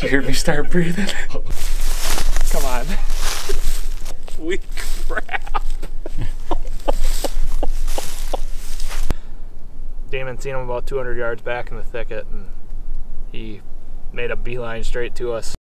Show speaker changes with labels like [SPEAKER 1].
[SPEAKER 1] you hear me start breathing?
[SPEAKER 2] Come on. Sweet crap. Damon seen him about 200 yards back in the thicket, and he made a beeline straight to us.